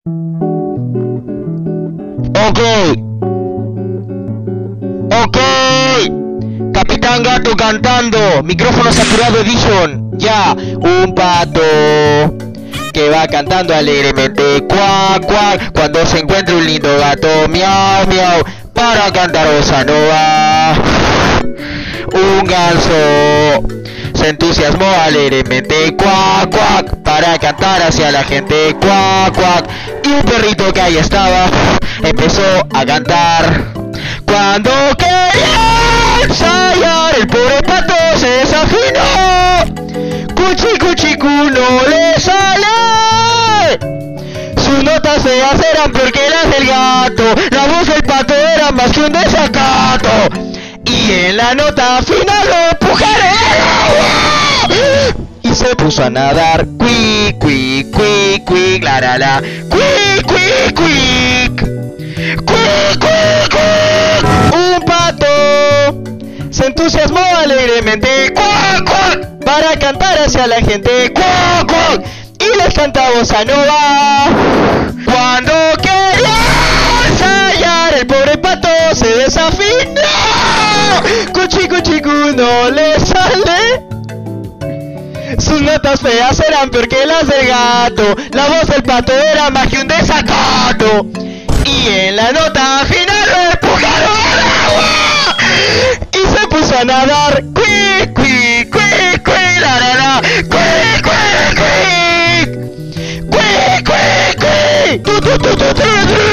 Ok. Ok. Capitán Gato cantando. Micrófono saturado edition. Ya. Un pato que va cantando alegremente. Cuac, cuac. Cuando se encuentra un lindo gato. Miau, miau. Para cantar bossa nova. Un ganso se entusiasmó alegremente. Cuac, cuac. Para cantar hacia la gente. Cuac, cuac. Y un perrito que ahí estaba empezó a cantar. Cuando quería ensayar, el pobre pato se desafinó. Cuchi, cuchi, cu, no le sale. Sus notas feas eran porque las del gato. La voz del pato era más que un desacato. Y en la nota final lo empujaron al agua. Y se puso a nadar. Quick, quick, quick, quick, la la la. Quick, quick, quick. Quick, quick, quick. Un pato se entusiasmó alegremente. Cuac, cuac. Para cantar hacia la gente. Cuac, cuac. Y les canta bossa nova. Cuando quería ensayar, el pobre pato se desafinó. Cuchi, cuchi, cu, no le sale. Sus notas feas eran peor que las del gato. La voz del pato era más que un desacato. Y en la nota final lo empujaron al agua. Y se puso a nadar. Quick, quick, quick, quick, la la la. Quick, quick, quick. Quick, quick, quick. Tu, tu, tu, tu, tu, tu.